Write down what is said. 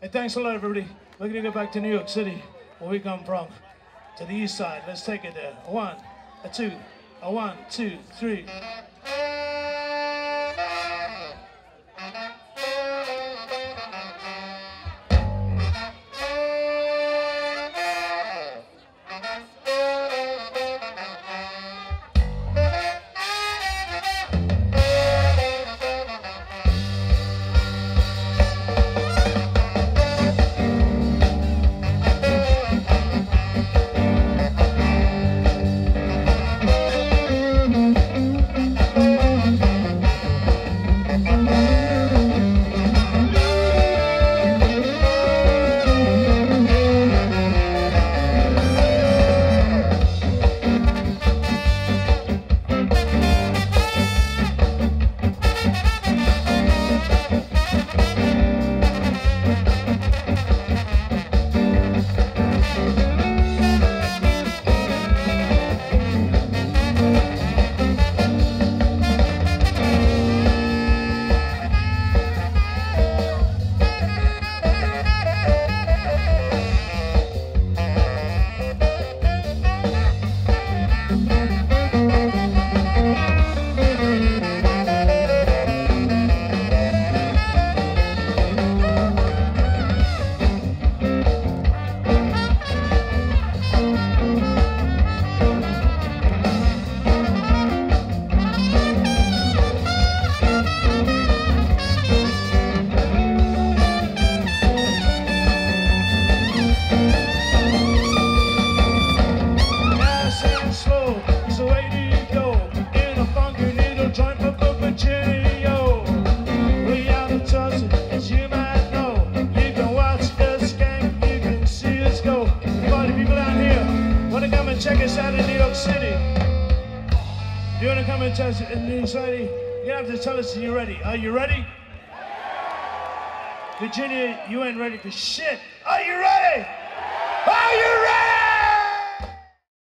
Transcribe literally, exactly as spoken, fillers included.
Hey, thanks a lot, everybody. We're gonna go back to New York City, where we come from, to the east side. Let's take it there. A one, a two, a one, two, three. In New York City, you have to tell us you're ready. Are you ready? Virginia, you ain't ready for shit. Are you ready?